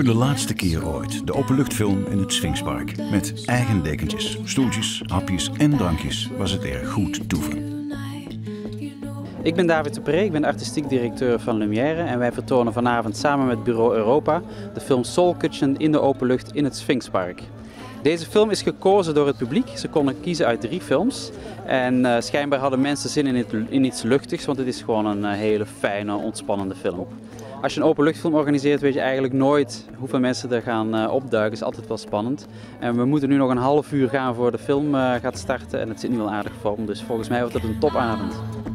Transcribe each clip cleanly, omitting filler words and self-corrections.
de laatste keer ooit de openluchtfilm in het Sphinxpark. Met eigen dekentjes, stoeltjes, hapjes en drankjes was het erg goed toeven. Ik ben David de Pre, ik ben artistiek directeur van Lumière en wij vertonen vanavond samen met Bureau Europa de film Soul Kitchen in de openlucht in het Sphinxpark. Deze film is gekozen door het publiek. Ze konden kiezen uit 3 films. En schijnbaar hadden mensen zin in iets luchtigs, want het is gewoon een hele fijne, ontspannende film. Als je een openluchtfilm organiseert, weet je eigenlijk nooit hoeveel mensen er gaan opduiken. Het is altijd wel spannend. En we moeten nu nog een half uur gaan voor de film gaat starten. En het zit nu wel aardig vol, dus volgens mij wordt het een topavond.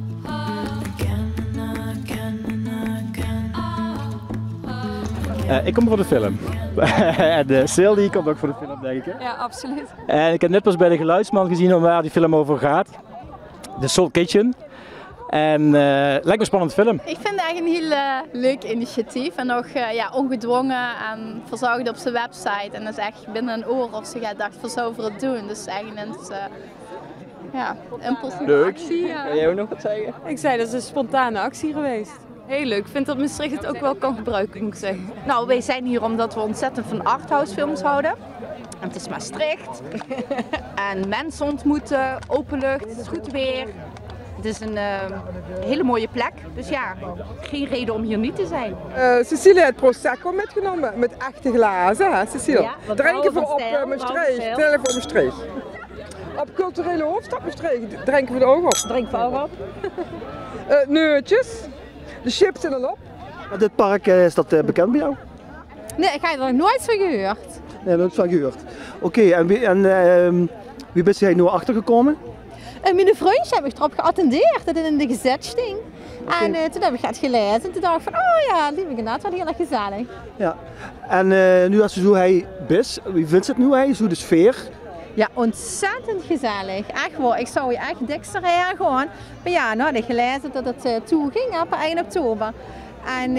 Ik kom voor de film. En Sil die komt ook voor de film, denk ik. Ja, absoluut. En ik heb net pas bij de geluidsman gezien waar die film over gaat. De Soul Kitchen. En lijkt me een spannende film. Ik vind het eigenlijk een heel leuk initiatief en nog ongedwongen en verzorgd op zijn website. En dat is echt binnen een oor of ze gaat dacht van zo voor het doen. Dus eigenlijk een impulsieve actie. Ja. Kan jij ook nog wat zeggen? Ik zei dat is een spontane actie geweest. Heel leuk. Ik vind dat Maastricht het ook wel kan gebruiken, moet ik zeggen. Nou, wij zijn hier omdat we ontzettend van arthouse films houden. En het is Maastricht. En mensen ontmoeten, openlucht, het is goed weer. Het is een hele mooie plek. Dus ja, geen reden om hier niet te zijn. Cecilia heeft Prosecco metgenomen met echte glazen, hè Cecilia? Ja, drinken voor op Maastricht, tellen voor Maastricht. Op culturele hoofdstad Maastricht drinken we er ook op. Drinken we ook op. Neutjes. De chips in en op. Dit park, is dat bekend bij jou? Nee, ik heb er nog nooit van gehoord. Nee, nooit van gehoord. Oké, wie bent jij nu achtergekomen? En mijn vriendje heb ik erop geattendeerd dat het in de gezet sting. En toen heb ik het gelezen en toen dacht ik van, oh ja, lieve inderdaad, wel heel erg gezellig. Ja. En nu als je zo hij is, wie vindt het nu hij, zo de sfeer? Ja, ontzettend gezellig. Echt wel. Ik zou je echt dikster heen gaan. Maar ja, nou had ik gelezen dat het toeging op 1 oktober. En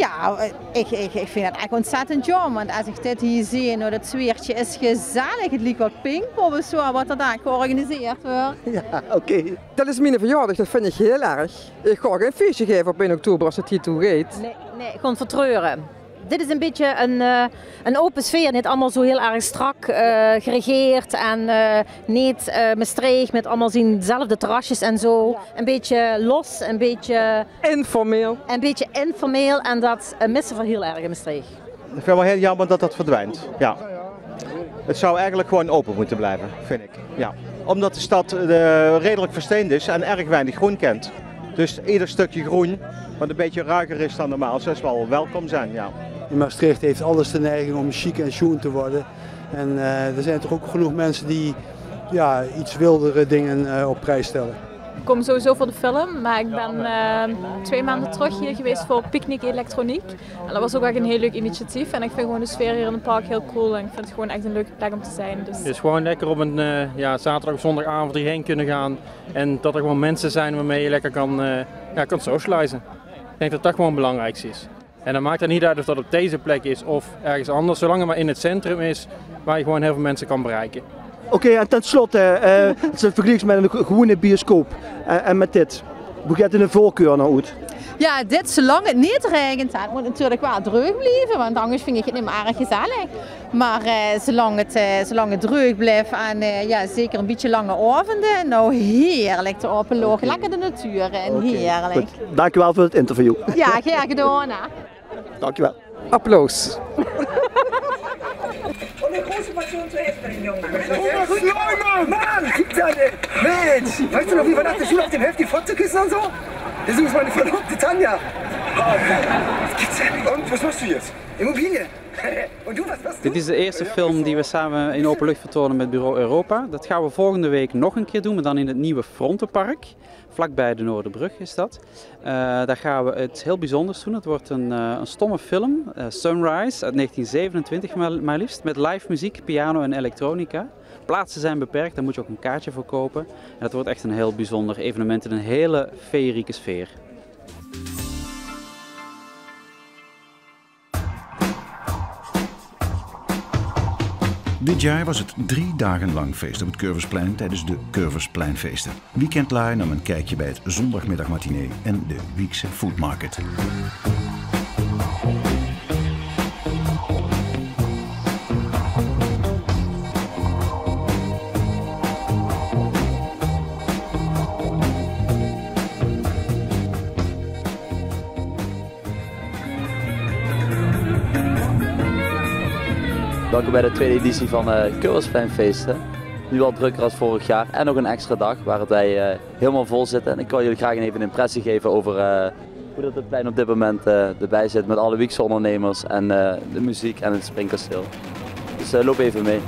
ik vind het echt ontzettend jammer. Want als ik dit hier zie, nou, dat sfeertje is gezellig. Het lijkt wel Pinkpop of zo, wat er daar georganiseerd wordt. Ja, oké. Dat is mijn verjaardag, dat vind ik heel erg. Ik ga geen feestje geven op 1 oktober als het hier toe gaat. Nee, gewoon vertreuren. Dit is een beetje een open sfeer, niet allemaal zo heel erg strak geregeerd en niet Maastricht met allemaal dezelfde terrasjes en zo. Een beetje los, een beetje informeel. Een beetje informeel en dat missen we heel erg in Maastricht. Ik vind het wel heel jammer dat dat verdwijnt. Ja. Het zou eigenlijk gewoon open moeten blijven, vind ik. Ja. Omdat de stad redelijk versteend is en erg weinig groen kent. Dus ieder stukje groen, wat een beetje ruiger is dan normaal, zou wel welkom zijn. Ja. Maastricht heeft alles de neiging om chic en schoon te worden. En er zijn toch ook genoeg mensen die iets wildere dingen op prijs stellen. Ik kom sowieso voor de film, maar ik ben 2 maanden terug hier geweest voor Picnic Elektroniek. En dat was ook echt een heel leuk initiatief. En ik vind gewoon de sfeer hier in het park heel cool. En ik vind het gewoon echt een leuke plek om te zijn. Dus. Het is gewoon lekker op een zaterdag of zondagavond hierheen kunnen gaan. En dat er gewoon mensen zijn waarmee je lekker kan socializen. Ik denk dat dat gewoon het belangrijkste is. En dan maakt het niet uit of dat op deze plek is of ergens anders. Zolang het maar in het centrum is waar je gewoon heel veel mensen kan bereiken. Oké, en tenslotte, het is een vergelijking met een gewone bioscoop en met dit. Hoe gaat het in de voorkeur nou uit? Ja, dit zolang het niet regent, het moet natuurlijk wel droog blijven, want anders vind ik het niet meer erg gezellig. Maar zolang het droog blijft en zeker een beetje lange avonden, nou heerlijk te openlogen, lekker de natuur in, heerlijk. Goed. Dankjewel voor het interview. Ja, graag gedaan. Dankjewel. Applaus. Und eine große Portion zu essen, Junge. Mann, gibt's ja nicht. Mensch, weißt du noch, wie wir nach der Schule auf dem Heft die Fotze küssen und so? Das ist meine Verlobte Tanja. Das gibt's ja nicht. Und was machst du jetzt? Immobilie. Und du, was machst du? Dit is de eerste film die we samen in openlucht vertonen met Bureau Europa. Dat gaan we volgende week nog een keer doen, maar dan in het nieuwe Frontenpark. Vlakbij de Noorderbrug is dat. Daar gaan we het heel bijzonders doen. Het wordt een stomme film, Sunrise uit 1927 maar liefst. Met live muziek, piano en elektronica. Plaatsen zijn beperkt, daar moet je ook een kaartje voor kopen. En dat wordt echt een heel bijzonder evenement in een hele feerieke sfeer. Dit jaar was het 3 dagen lang feest op het Curversplein tijdens de Curverspleinfeesten. Weekendlaar nam een kijkje bij het zondagmiddagmatinee en de Wiekse Food Market. Welkom bij de tweede editie van Curversplein-feesten. Nu al drukker als vorig jaar en nog een extra dag waar wij helemaal vol zitten. En ik wil jullie graag even een impressie geven over hoe dat het plein op dit moment erbij zit met alle Wiekse ondernemers en de muziek en het Springkasteel. Dus loop even mee.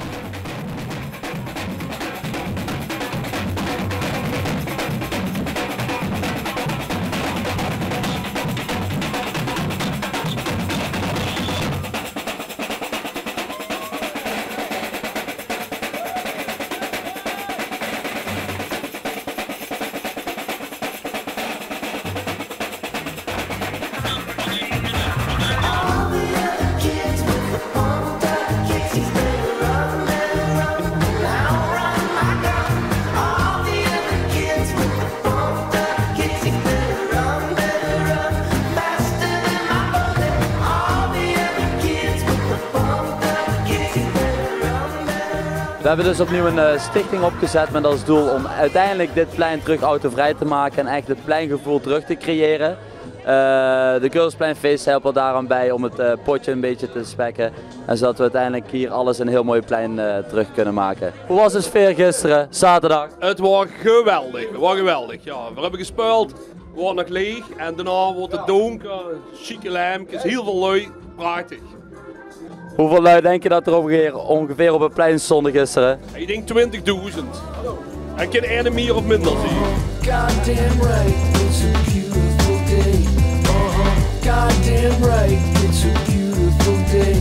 We hebben dus opnieuw een stichting opgezet met als doel om uiteindelijk dit plein terug autovrij te maken en eigenlijk het pleingevoel terug te creëren. De Curverspleinfeesten helpen daaraan bij om het potje een beetje te spekken en zodat we uiteindelijk hier alles een heel mooi plein terug kunnen maken. Hoe was de sfeer gisteren, zaterdag? Het was geweldig, Ja, we hebben gespeeld, we waren nog leeg en daarna wordt het donker, chique lampjes, heel veel lui, prachtig. Hoeveel lui denk je dat er ongeveer op het plein stonden gisteren? Ik denk 20.000. En geen ene meer of minder zie je. Goddamn right, it's a beautiful day. Goddamn right, it's a beautiful day.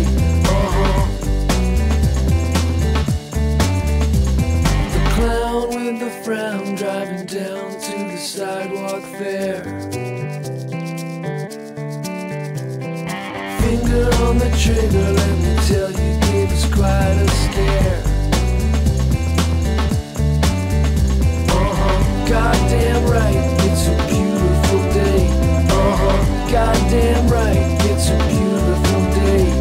The clown with the frown driving down to the sidewalk there. Finger on the trigger, let me tell you, gave us quite a scare. Goddamn right, it's a beautiful day. Goddamn right, it's a beautiful day.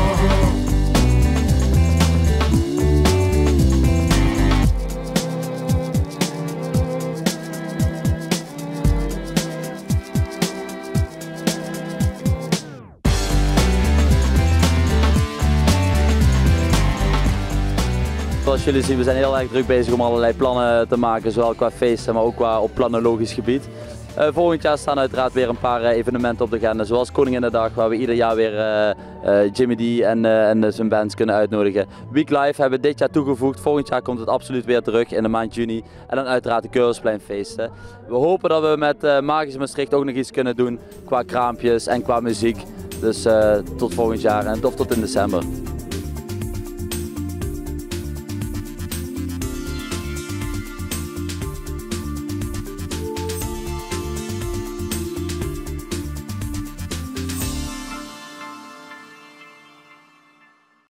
Zoals jullie zien, we zijn heel erg druk bezig om allerlei plannen te maken, zowel qua feesten, maar ook qua op planologisch gebied. Volgend jaar staan uiteraard weer een paar evenementen op de agenda, zoals Koninginnedag, waar we ieder jaar weer Jimmy D en zijn bands kunnen uitnodigen. Week Live hebben we dit jaar toegevoegd, volgend jaar komt het absoluut weer terug in de maand juni. En dan uiteraard de Curverspleinfeesten. We hopen dat we met Magisch Maastricht ook nog iets kunnen doen qua kraampjes en qua muziek. Dus tot volgend jaar en tot in december.